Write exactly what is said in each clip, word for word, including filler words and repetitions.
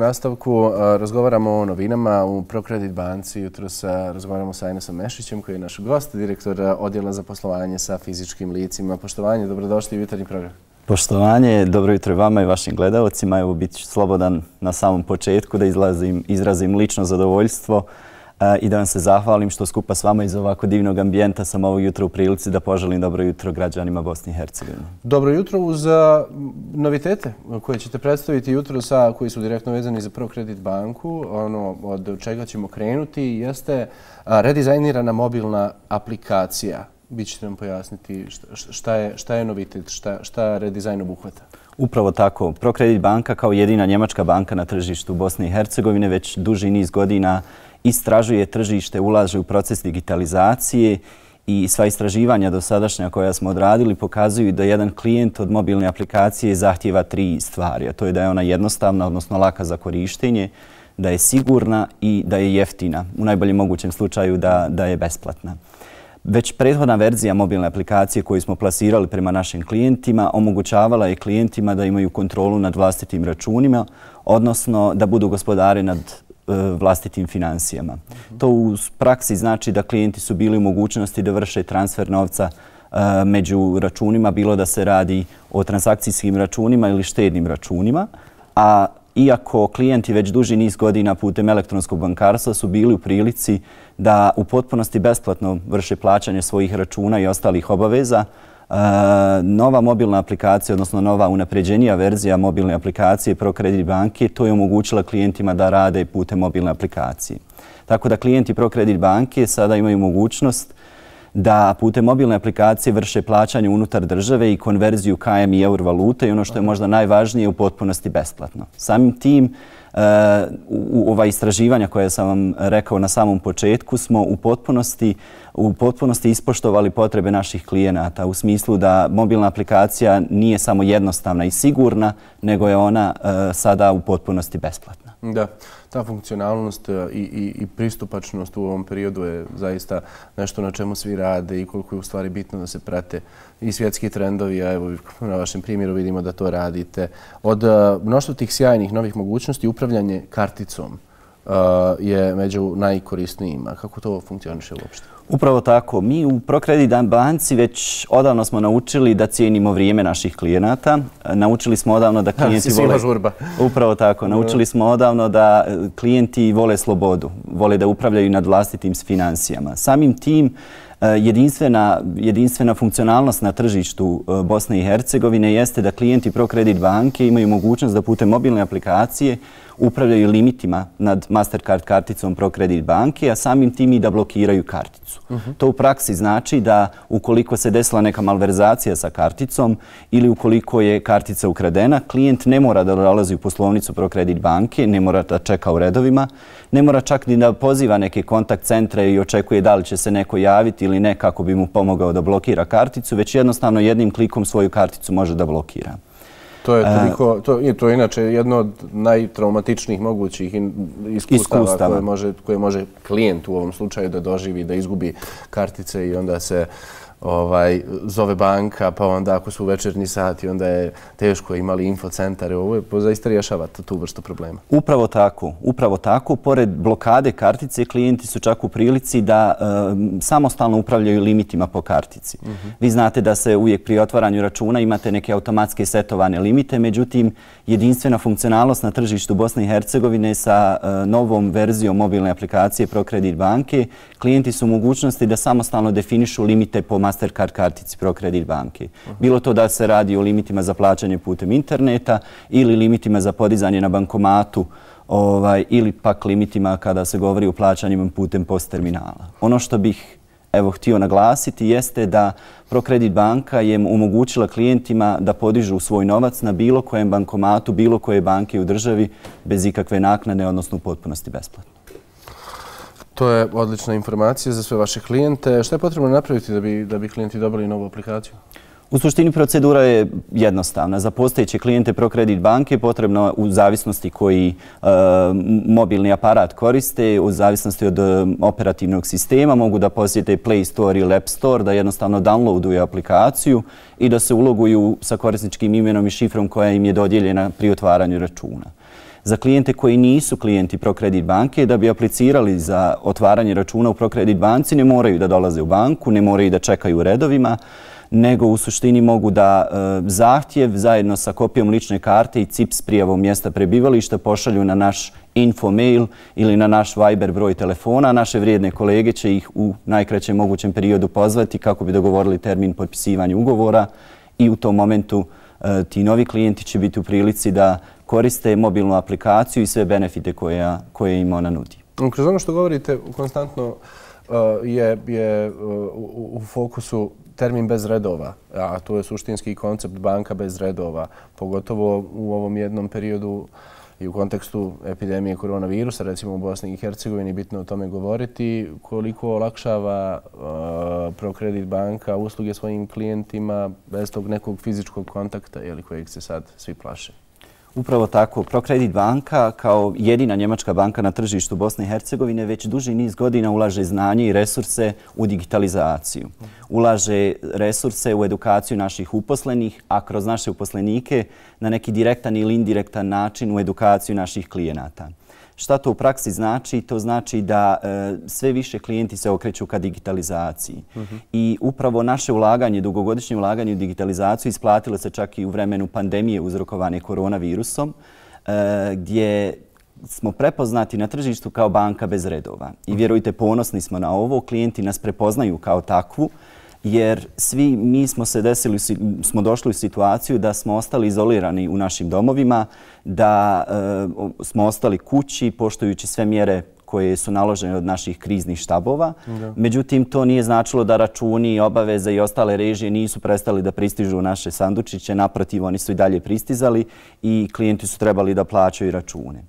nastavku razgovaramo o novinama u ProCredit banci. Jutros razgovaramo sa Enesom Mešićem koji je naš gost, direktor odjela za poslovanje sa fizičkim licima. Poštovanje, dobrodošli u jutarnji program. Poštovanje, dobro jutro vama i vašim gledalcima. Evo, bit ću slobodan na samom početku da izrazim, izrazim lično zadovoljstvo i da vam se zahvalim što skupa s vama iz ovako divnog ambijenta sam ovog jutra u prilici da poželim dobro jutro građanima Bosne i Hercegovine. Dobro jutro uz novitete koje ćete predstaviti jutro sa koji su direktno vezani za ProCredit banku. Ono od čega ćemo krenuti jeste redizajnirana mobilna aplikacija. Vi ćete nam pojasniti šta je, šta je novitet, šta, šta redizajn obuhvata. Upravo tako. ProCredit banka kao jedina njemačka banka na tržištu Bosne i Hercegovine već duži niz godina istražuje tržište, ulaže u proces digitalizacije i sva istraživanja dosadašnja koja smo odradili pokazuju da jedan klijent od mobilne aplikacije zahtijeva tri stvari, a to je da je ona jednostavna, odnosno laka za korištenje, da je sigurna i da je jeftina, u najboljem mogućem slučaju da, da je besplatna. Već prethodna verzija mobilne aplikacije koju smo plasirali prema našim klijentima omogućavala je klijentima da imaju kontrolu nad vlastitim računima, odnosno da budu gospodari nad vlastitim financijama. To u praksi znači da klijenti su bili u mogućnosti da vrše transfer novca među računima, bilo da se radi o transakcijskim računima ili štednim računima, a iako klijenti već duži niz godina putem elektronskog bankarstva su bili u prilici da u potpunosti besplatno vrše plaćanje svojih računa i ostalih obaveza, nova mobilna aplikacija, odnosno nova unapređenija verzija mobilne aplikacije ProCredit banke, to je omogućila klijentima da rade putem mobilne aplikacije. Tako da klijenti ProCredit banke sada imaju mogućnost da putem mobilne aplikacije vrše plaćanje unutar države i konverziju K M i eur valute i ono što je možda najvažnije u potpunosti besplatno. Samim tim, u ova istraživanja koje sam vam rekao na samom početku smo u potpunosti, u potpunosti ispoštovali potrebe naših klijenata u smislu da mobilna aplikacija nije samo jednostavna i sigurna, nego je ona sada u potpunosti besplatna. Da, ta funkcionalnost i, i, i pristupačnost u ovom periodu je zaista nešto na čemu svi rade i koliko je u stvari bitno da se prate i svjetski trendovi, a evo na vašem primjeru vidimo da to radite. Od mnoštva tih sjajnih novih mogućnosti upravljanje karticom uh, je među najkorisnijima. Kako to funkcioniše uopšte? Upravo tako. Mi u ProCredit banci već odavno smo naučili da cijenimo vrijeme naših klijenata. Naučili smo odavno da klijenti vole... žurba. Upravo tako. Naučili smo odavno da klijenti vole slobodu, vole da upravljaju nad vlastitim financijama. Samim tim Jedinstvena, jedinstvena funkcionalnost na tržištu Bosne i Hercegovine jeste da klijenti ProCredit banke imaju mogućnost da putem mobilne aplikacije upravljaju limitima nad Mastercard karticom ProCredit banke, a samim tim i da blokiraju karticu. Uh-huh. To u praksi znači da ukoliko se desila neka malverzacija sa karticom ili ukoliko je kartica ukradena, klijent ne mora da dolazi u poslovnicu ProCredit banke, ne mora da čeka u redovima, ne mora čak ni da poziva neke kontakt centre i očekuje da li će se neko javiti ili ne kako bi mu pomogao da blokira karticu, već jednostavno jednim klikom svoju karticu može da blokira. To je toliko, to, to je inače jedno od najtraumatičnijih mogućih iskustava, iskustava. Koje, može, koje može klijent u ovom slučaju da doživi, da izgubi kartice i onda se ovaj, zove banka, pa onda ako su večernji sati, onda je teško imali infocentare. Ovo je zaista rješava tu vrstu problema. Upravo tako. Upravo tako. Pored blokade kartice, klijenti su čak u prilici da um, samostalno upravljaju limitima po kartici. Uh-huh. Vi znate da se uvijek pri otvaranju računa imate neke automatske setovane limite, međutim, jedinstvena funkcionalnost na tržištu Bosne i Hercegovine sa uh, novom verzijom mobilne aplikacije ProCredit banke, klijenti su u mogućnosti da samostalno definišu limite po Mastercard kartici ProCredit banke. Bilo to da se radi o limitima za plaćanje putem interneta ili limitima za podizanje na bankomatu ovaj, ili pak limitima kada se govori o plaćanjima putem post terminala. Ono što bih evo htio naglasiti jeste da ProCredit banka je omogućila klijentima da podižu svoj novac na bilo kojem bankomatu, bilo koje banke u državi bez ikakve naknade, odnosno u potpunosti besplatno. To je odlična informacija za sve vaše klijente. Šta je potrebno napraviti da bi, da bi klijenti dobili novu aplikaciju? U suštini procedura je jednostavna. Za postojeće klijente ProCredit banke potrebno u zavisnosti koji e, mobilni aparat koriste, u zavisnosti od e, operativnog sistema, mogu da posjete Play Store ili App Store, da jednostavno downloaduju aplikaciju i da se uloguju sa korisničkim imenom i šifrom koja im je dodijeljena pri otvaranju računa. za klijente koji nisu klijenti ProCredit banke, da bi aplicirali za otvaranje računa u ProCredit banci, ne moraju da dolaze u banku, ne moraju da čekaju u redovima, nego u suštini mogu da e, zahtjev zajedno sa kopijom lične karte i C I P S prijavom mjesta prebivališta pošalju na naš info mail ili na naš Viber broj telefona. Naše vrijedne kolege će ih u najkraćem mogućem periodu pozvati kako bi dogovorili termin potpisivanja ugovora i u tom momentu e, ti novi klijenti će biti u prilici da koriste mobilnu aplikaciju i sve benefite koja, koje im ona nudi. Kroz ono što govorite, konstantno uh, je, je uh, u, u fokusu termin bez redova, a to je suštinski koncept banka bez redova, pogotovo u ovom jednom periodu i u kontekstu epidemije koronavirusa, recimo u Bosni i Hercegovini, bitno o tome govoriti, koliko olakšava uh, ProCredit banka usluge svojim klijentima bez tog nekog fizičkog kontakta, jeli, kojeg se sad svi plaše. Upravo tako. ProCredit banka kao jedina njemačka banka na tržištu Bosne i Hercegovine već duži niz godina ulaže znanje i resurse u digitalizaciju. Ulaže resurse u edukaciju naših uposlenih, a kroz naše uposlenike na neki direktan ili indirektan način u edukaciju naših klijenata. Šta to u praksi znači? To znači da e, sve više klijenti se okreću ka digitalizaciji. Uh-huh. I upravo naše ulaganje, dugogodišnje ulaganje u digitalizaciju isplatilo se čak i u vremenu pandemije uzrokovane koronavirusom, e, gdje smo prepoznati na tržištu kao banka bez redova. I vjerujte, ponosni smo na ovo, klijenti nas prepoznaju kao takvu, jer svi mi smo se desili, smo došli u situaciju da smo ostali izolirani u našim domovima, da e, smo ostali kući poštujući sve mjere koje su naložene od naših kriznih štabova. Da. Međutim, to nije značilo da računi, obaveze i ostale režije nisu prestali da pristižu u naše sandučiće. Naprotiv, oni su i dalje pristizali i klijenti su trebali da plaćaju račune.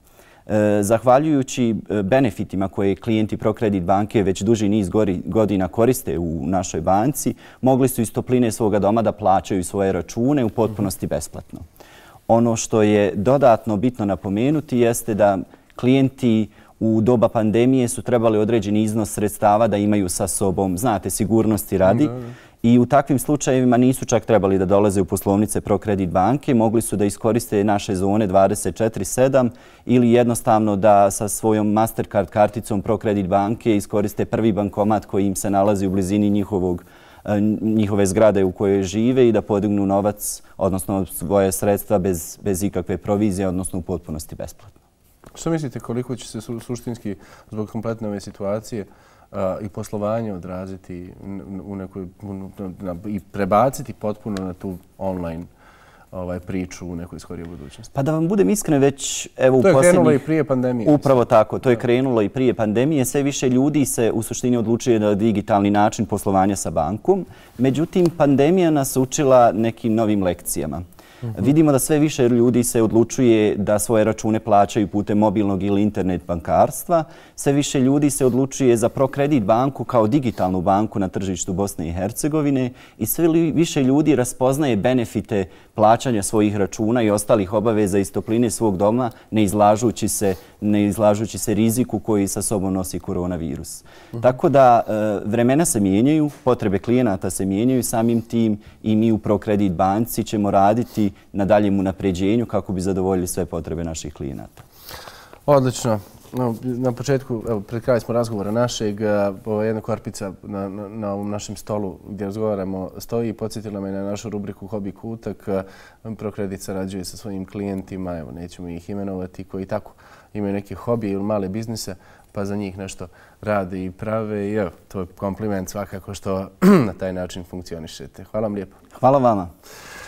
Zahvaljujući benefitima koje klijenti ProCredit banke već duži niz godina koriste u našoj banci, mogli su iz topline svoga doma da plaćaju svoje račune u potpunosti besplatno. Ono što je dodatno bitno napomenuti jeste da klijenti u doba pandemije su trebali određeni iznos sredstava da imaju sa sobom, znate, sigurnosti radi. I u takvim slučajevima nisu čak trebali da dolaze u poslovnice ProCredit banke, mogli su da iskoriste naše zone dvadeset četiri sedam ili jednostavno da sa svojom Mastercard karticom ProCredit banke iskoriste prvi bankomat koji im se nalazi u blizini njihovog, njihove zgrade u kojoj žive i da podignu novac, odnosno svoje sredstva bez, bez ikakve provizije, odnosno u potpunosti besplatno. Što mislite, koliko će se su, suštinski zbog kompletne ove situacije Uh, i poslovanje odraziti u nekoj, na, i prebaciti potpuno na tu online ovaj, priču u nekoj skorijoj budućnosti? Pa da vam budem iskren, već evo u posljednjih... To je krenulo i prije pandemije. Upravo tako, to je krenulo i prije pandemije. Sve više ljudi se u suštini odlučuje na digitalni način poslovanja sa bankom. Međutim, pandemija nas učila nekim novim lekcijama. Uh-huh. Vidimo da sve više ljudi se odlučuje da svoje račune plaćaju putem mobilnog ili internet bankarstva. Sve više ljudi se odlučuje za ProCredit banku kao digitalnu banku na tržištu Bosne i Hercegovine i sve više ljudi raspoznaje benefite plaćanja svojih računa i ostalih obaveza iz topline svog doma, ne izlažući se, ne izlažući se riziku koji sa sobom nosi koronavirus. Uh-huh. Tako da e, vremena se mijenjaju, potrebe klijenata se mijenjaju, samim tim i mi u ProCredit banci ćemo raditi na daljem unapređenju kako bi zadovoljili sve potrebe naših klijenata. Odlično. No, na početku, evo, pred kraj smo razgovora našeg, ova jedna korpica na, na, na ovom našem stolu gdje razgovaramo stoji i podsjetila me na našu rubriku Hobi kutak. ProCredit sarađuje sa svojim klijentima, evo, nećemo ih imenovati, koji tako imaju neke hobije ili male biznise, pa za njih nešto rade i prave. I evo, to je kompliment svakako što na taj način funkcionišete. Hvala vam lijepo. Hvala vama.